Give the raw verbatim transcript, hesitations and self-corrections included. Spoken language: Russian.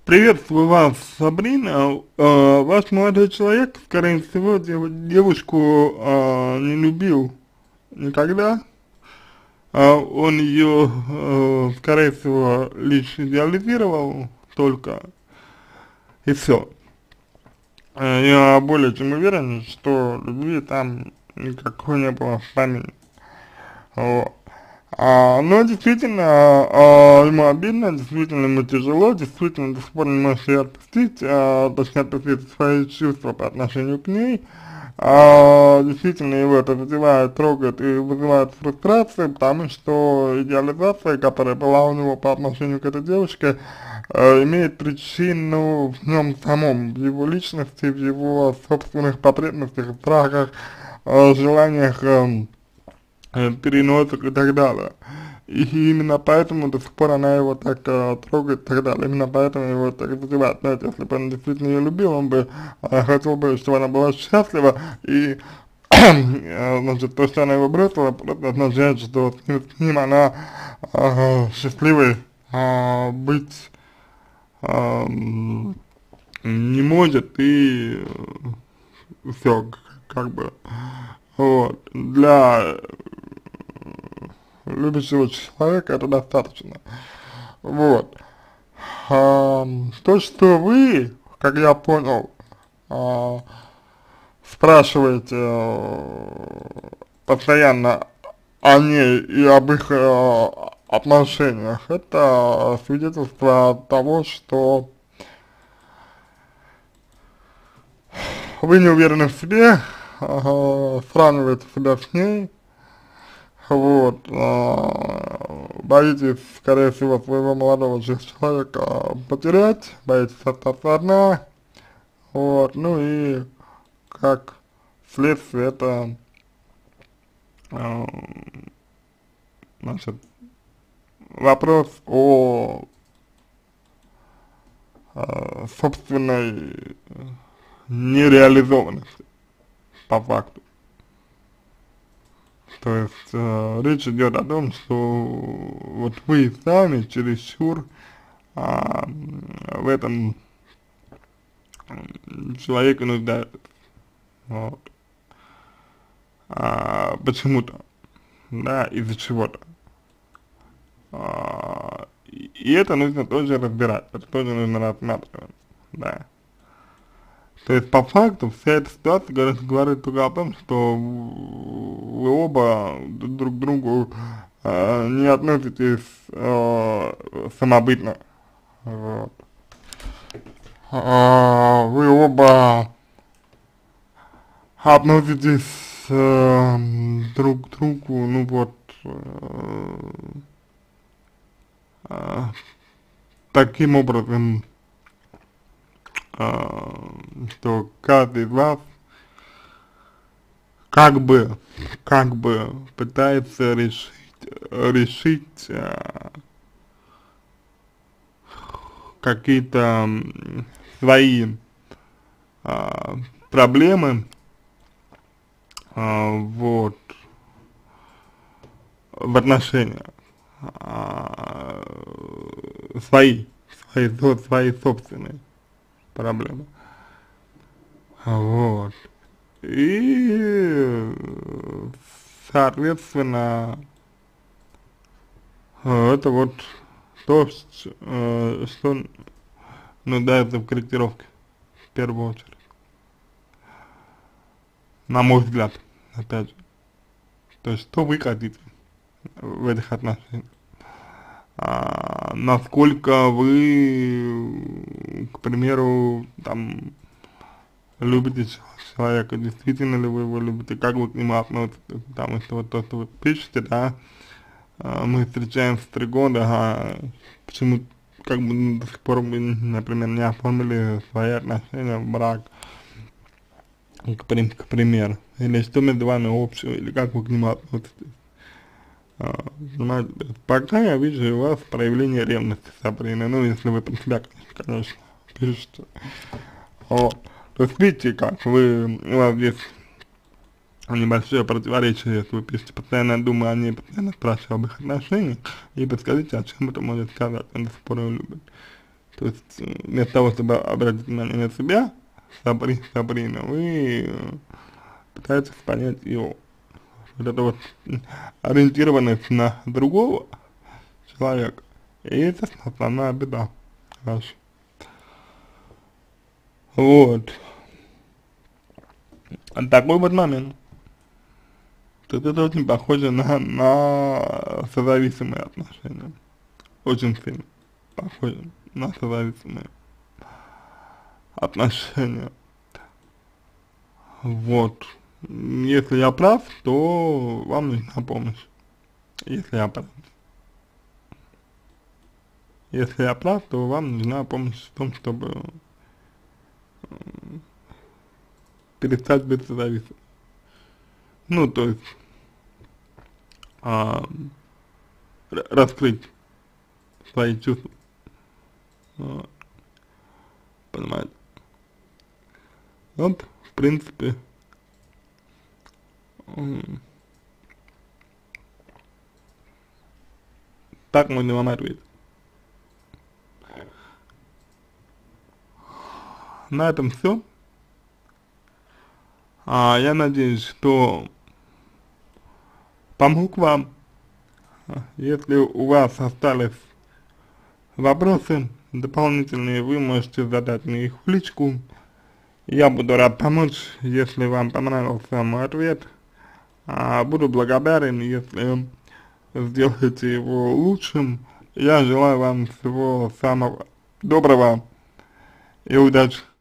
Приветствую вас, Сабрина. Э, Ваш молодой человек, скорее всего, дев- девушку э, не любил никогда. А Он ее, э, скорее всего, лишь идеализировал только, и все. Я более чем уверен, что любви там никакой не было в помине. Вот. А, но действительно, а, ему обидно, действительно ему тяжело, действительно до сих пор не может ее отпустить, а, точнее отпустить свои чувства по отношению к ней. А, действительно его это задевает, трогает и вызывает фрустрацию, потому что идеализация, которая была у него по отношению к этой девушке, э, имеет причину в нем самом, в его личности, в его собственных потребностях, страхах, э, желаниях, эм, э, переносок и так далее. И именно поэтому до сих пор она его так э, трогает и так далее. Именно поэтому его так задевает. Знаете, если бы он действительно ее любил, он бы э, хотел бы, чтобы она была счастлива. И э, значит, то, что она его бросила, просто означает, что с ним, с ним она э, счастливой э, быть э, не может. И все, как бы, вот, для любящего человека это достаточно. Вот. А, то, что вы, как я понял, а, спрашиваете э, постоянно о ней и об их э, отношениях, это свидетельство того, что вы не уверены в себе, э, сравниваете себя с ней, вот, а, боитесь, скорее всего, своего молодого человека потерять, боитесь остаться одна, вот, ну и как следствие это, а, значит, вопрос о а, собственной нереализованности по факту. То есть э, речь идет о том, что вот вы сами чересчур а, в этом человека нуждаются. Вот. А, почему-то, да, из-за чего-то. А, и, и это нужно тоже разбирать, это тоже нужно рассматривать, да. То есть по факту вся эта ситуация говорит, говорит только о том, что вы оба друг к другу э, не относитесь э, самобытно. Вот. А, вы оба относитесь э, друг к другу, ну вот, э, э, таким образом, э, что каждый из вас как бы, как бы пытается решить, решить э, какие-то м, свои э, проблемы, э, вот, в отношениях, э, свои, свои, со- свои собственные проблемы, вот, и, соответственно, э, это вот то, ш- э, что нуждается в корректировке, в первую очередь, на мой взгляд, опять же. То есть, что вы хотите в этих отношениях? А, насколько вы, к примеру, там, любите человека, действительно ли вы его любите, как вы к нему относитесь, потому что вот то, что вы пишете, да, а, мы встречаемся три года, а почему как бы до сих пор вы, например, не оформили свои отношения в брак, к, прим- к примеру, или что между вами общего, или как вы к нему относитесь. А, понимаете, пока я вижу у вас проявление ревности, Сабрина, ну, если вы про себя, конечно, пишете. Вот. То есть, видите, как вы, у вас здесь небольшое противоречие, если вы пишете, постоянно думаю о ней, постоянно спрашиваю об их отношениях, и подскажите, о чем это может сказать, он до сих пор ее любит. То есть, э, вместо того, чтобы обратить внимание на себя, Сабри, Сабрина, вы э, пытаетесь понять его. Вот это вот ориентированность на другого человека, и это основная беда ваша. Вот. А такой вот момент. Тут это очень похоже на, на созависимые отношения. Очень сильно похоже на созависимые отношения. Вот. Если я прав, то вам нужна помощь. Если я прав. Если я прав, то вам нужна помощь в том, чтобы перестать быть созависимым. Ну, то есть, а, раскрыть свои чувства. Вот. Понимаете? Вот, в принципе, так можно вам ответить. На этом все. А, я надеюсь, что помог вам. Если у вас остались вопросы дополнительные, вы можете задать мне их в личку. Я буду рад помочь, если вам понравился мой ответ. А, буду благодарен, если сделаете его лучшим. Я желаю вам всего самого доброго и удачи.